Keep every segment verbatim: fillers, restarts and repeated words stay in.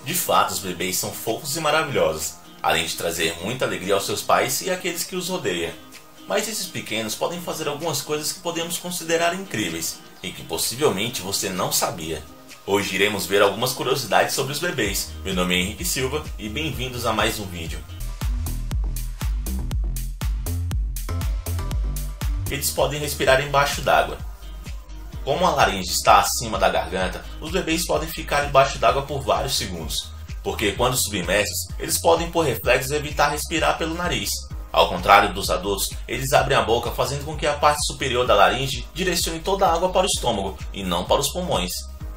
De fato, os bebês são fofos e maravilhosos, além de trazer muita alegria aos seus pais e àqueles que os rodeiam. Mas esses pequenos podem fazer algumas coisas que podemos considerar incríveis e que possivelmente você não sabia. Hoje iremos ver algumas curiosidades sobre os bebês. Meu nome é Henrique Silva e bem-vindos a mais um vídeo. Eles podem respirar embaixo d'água. Como a laringe está acima da garganta, os bebês podem ficar embaixo d'água por vários segundos, porque quando submersos, eles podem por reflexos evitar respirar pelo nariz. Ao contrário dos adultos, eles abrem a boca fazendo com que a parte superior da laringe direcione toda a água para o estômago e não para os pulmões.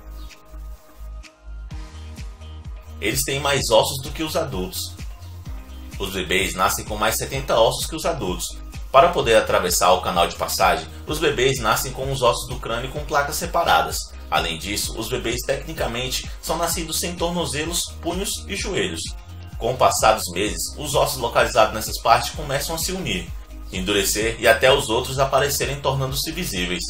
Eles têm mais ossos do que os adultos. Os bebês nascem com mais setenta ossos que os adultos. Para poder atravessar o canal de passagem, os bebês nascem com os ossos do crânio com placas separadas. Além disso, os bebês tecnicamente são nascidos sem tornozelos, punhos e joelhos. Com o passar dos meses, os ossos localizados nessas partes começam a se unir, endurecer e até os outros aparecerem tornando-se visíveis.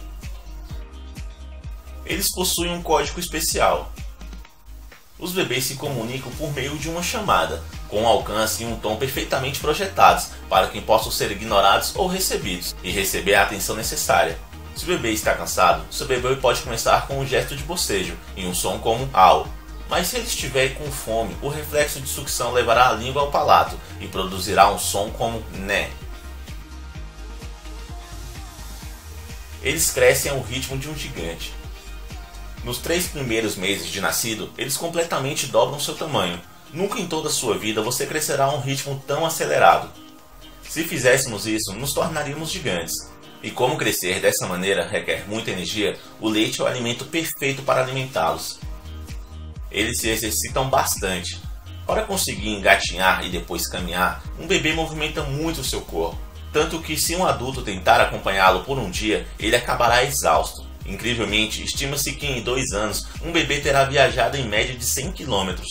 Eles possuem um código especial. Os bebês se comunicam por meio de uma chamada, com um alcance e um tom perfeitamente projetados para que possam ser ignorados ou recebidos, e receber a atenção necessária. Se o bebê está cansado, seu bebê pode começar com um gesto de bocejo e um som como au. Mas se ele estiver com fome, o reflexo de sucção levará a língua ao palato e produzirá um som como né. Eles crescem ao ritmo de um gigante. Nos três primeiros meses de nascido, eles completamente dobram seu tamanho. Nunca em toda a sua vida você crescerá a um ritmo tão acelerado. Se fizéssemos isso, nos tornaríamos gigantes. E como crescer dessa maneira requer muita energia, o leite é o alimento perfeito para alimentá-los. Eles se exercitam bastante. Para conseguir engatinhar e depois caminhar, um bebê movimenta muito o seu corpo. Tanto que se um adulto tentar acompanhá-lo por um dia, ele acabará exausto. Incrivelmente, estima-se que em dois anos, um bebê terá viajado em média de cem quilômetros.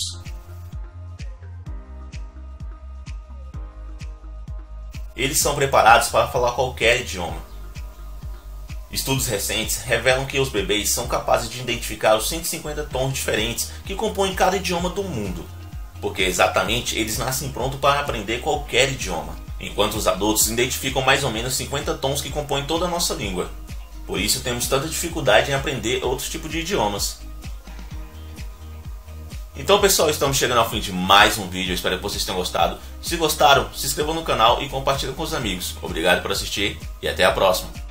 Eles são preparados para falar qualquer idioma. Estudos recentes revelam que os bebês são capazes de identificar os cento e cinquenta tons diferentes que compõem cada idioma do mundo, porque exatamente eles nascem prontos para aprender qualquer idioma, enquanto os adultos identificam mais ou menos cinquenta tons que compõem toda a nossa língua. Por isso temos tanta dificuldade em aprender outros tipos de idiomas. Então pessoal, estamos chegando ao fim de mais um vídeo, eu espero que vocês tenham gostado. Se gostaram, se inscrevam no canal e compartilhem com os amigos. Obrigado por assistir e até a próxima.